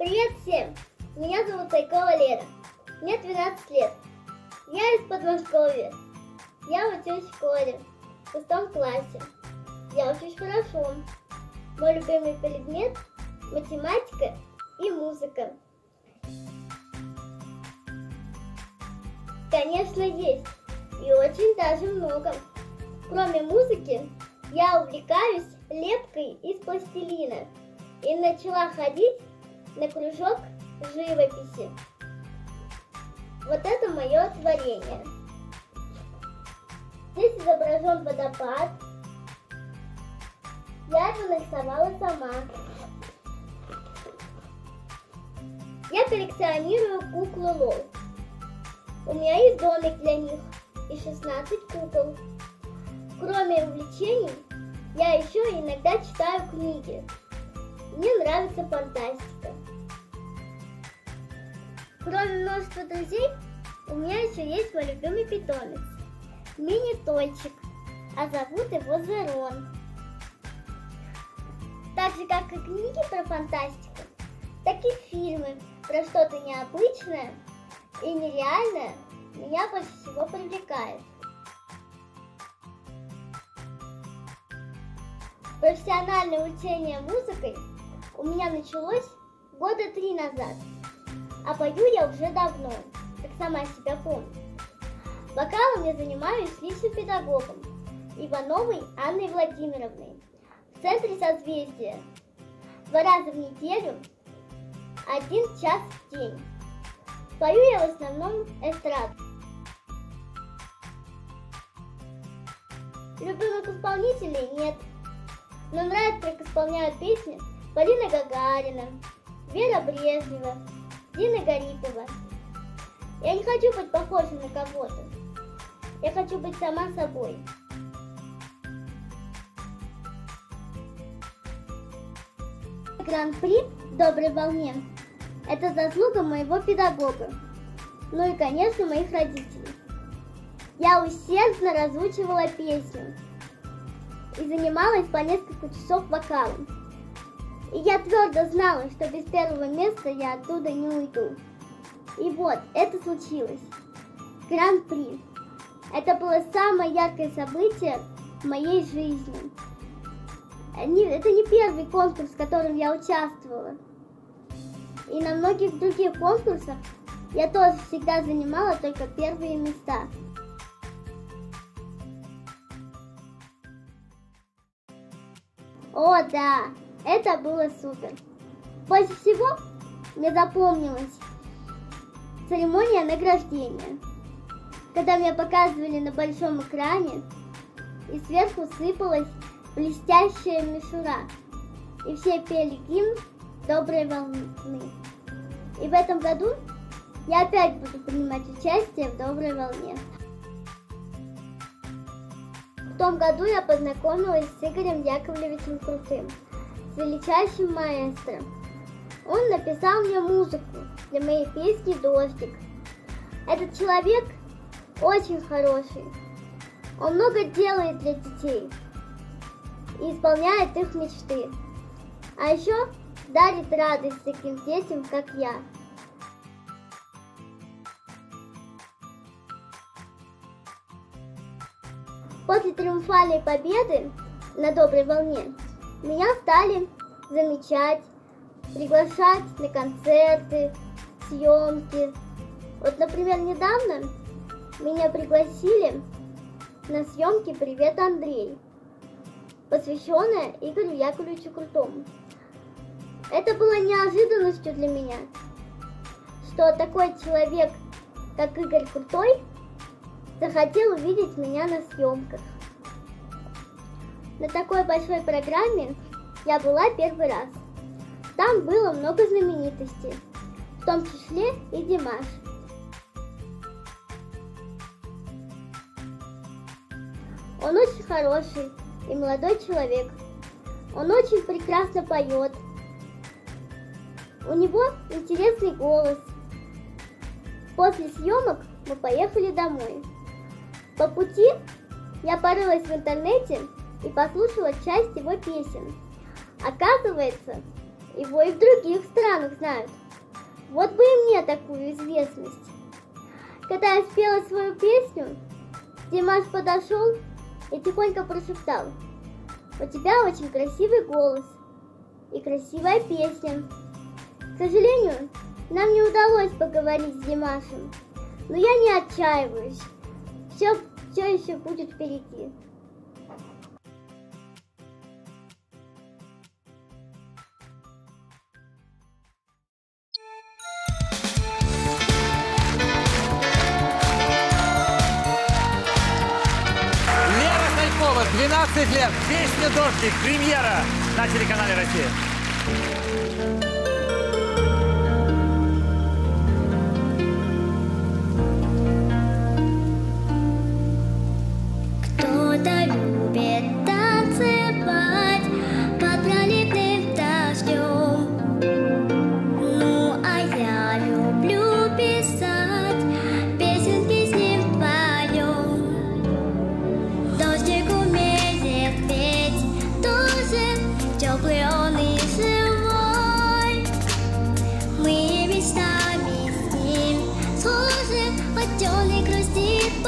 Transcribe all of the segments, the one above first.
Привет всем! Меня зовут Сайкова Лера. Мне 12 лет. Я из Подмосковья. Я учусь в школе, в 6 классе. Я учусь хорошо. Мой любимый предмет – математика и музыка. Конечно, есть. И очень даже много. Кроме музыки, я увлекаюсь лепкой из пластилина и начала ходить на кружок живописи. Вот это мое творение. Здесь изображен водопад. Я его нарисовала сама. Я коллекционирую куклы Лол. У меня есть домик для них и 16 кукол. Кроме увлечений, я еще иногда читаю книги. Мне нравится фантастика. Кроме множества друзей, у меня еще есть мой любимый питомец – мини-тойчик, а зовут его Зерон. Так же, как и книги про фантастику, так и фильмы про что-то необычное и нереальное меня больше всего привлекает. Профессиональное увлечение музыкой у меня началось года 3 назад, а пою я уже давно, как сама себя помню. Вокалом я занимаюсь с личным педагогом Ивановой Анной Владимировной в Центре Созвездия 2 раза в неделю, 1 час в день. Пою я в основном эстраду. Любимых исполнителей нет, но нравится, как исполняют песни Полина Гагарина, Вера Брежнева, Дина Гарипова. Я не хочу быть похожей на кого-то. Я хочу быть сама собой. Гран-при в «Доброй волне» – это заслуга моего педагога, ну и, конечно, моих родителей. Я усердно разучивала песню и занималась по несколько часов вокалом. И я твердо знала, что без первого места я оттуда не уйду. И вот, это случилось. Гран-при. Это было самое яркое событие в моей жизни. Это не первый конкурс, в котором я участвовала. И на многих других конкурсах я тоже всегда занимала только первые места. О да, это было супер. Больше всего мне запомнилась церемония награждения, когда меня показывали на большом экране, и сверху сыпалась блестящая мишура, и все пели гимн «Доброй волны». И в этом году я опять буду принимать участие в «Доброй волне». В том году я познакомилась с Игорем Яковлевичем Крутым, с величайшим маэстро. Он написал мне музыку для моей песни «Дождик». Этот человек очень хороший. Он много делает для детей и исполняет их мечты. А еще дарит радость таким детям, как я. После триумфальной победы на «Доброй волне» меня стали замечать, приглашать на концерты, съемки. Вот, например, недавно меня пригласили на съемки «Привет, Андрей», посвященная Игорю Яковлевичу Крутому. Это было неожиданностью для меня, что такой человек, как Игорь Крутой, захотел увидеть меня на съемках. На такой большой программе я была первый раз. Там было много знаменитостей, в том числе и Димаш. Он очень хороший и молодой человек. Он очень прекрасно поет. У него интересный голос. После съемок мы поехали домой. По пути я порылась в интернете и послушала часть его песен. Оказывается, Его и в других странах знают. Вот бы и мне такую известность. Когда я спела свою песню, Димаш подошел и тихонько прошептал: «У тебя очень красивый голос и красивая песня». К сожалению, нам не удалось поговорить с Димашем, но я не отчаиваюсь. Все еще будет впереди. Лера Сайкова, 12 лет, песня «Дождик», премьера на телеканале «Россия». Кто-то любит танцевать под проливным дождем. Ну, а я люблю писать песенки с ним вдвоем. Дождик умеет петь тоже, теплый он и живой. Мы мечтами с ним схожи, от темной грусти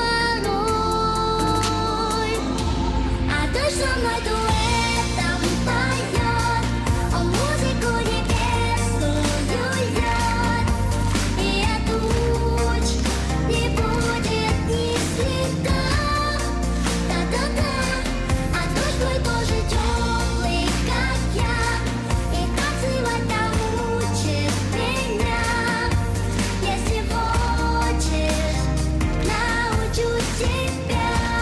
порой. А дождь со мной дуэтом поет, он музыку небесную льет. И от туч не будет ни следа. Да-да-да, а дождь твой тоже теплый, как я, и танцевать научит меня. Если хочешь, научу тебя.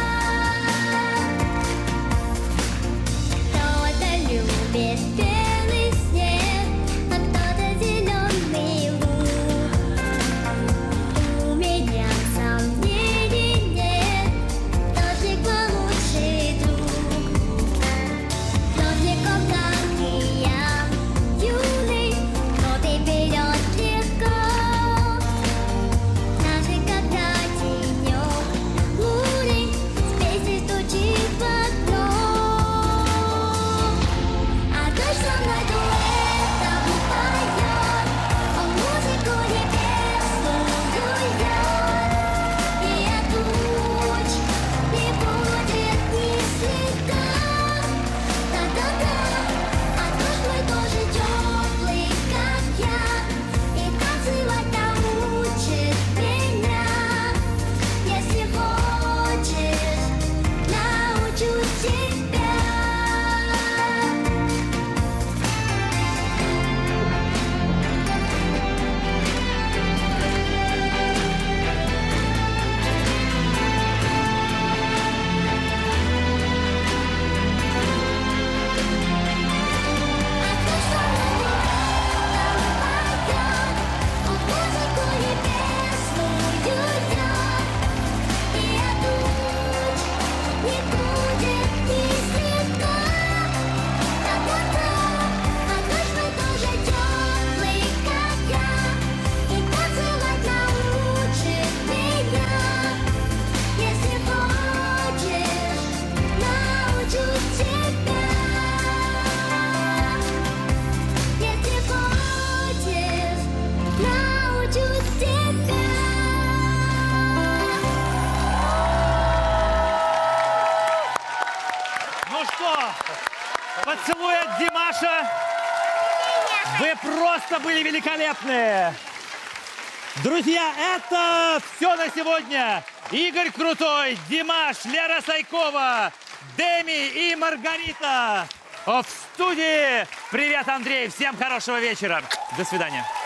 Кто-то любит белый снег, а кто-то зеленый луг. У меня сомнений нет, дождик мой лучший друг. Дождиком, как и я, юный, но ты вперед легко. Даже когда тенек хмурый с песней стучит в окно. А дождь со мной дуэтом поет, он музыку небесную льет. И от туч не будет ни следа. Да-да-да, а дождь твой тоже теплый, как я, и танцевать научит меня. Если хочешь, научу тебя. Ну что, поцелуй от Димаша. Вы просто были великолепны. Друзья, это все на сегодня. Игорь Крутой, Димаш, Лера Сайкова, Деми и Маргарита в студии. Привет, Андрей. Всем хорошего вечера. До свидания.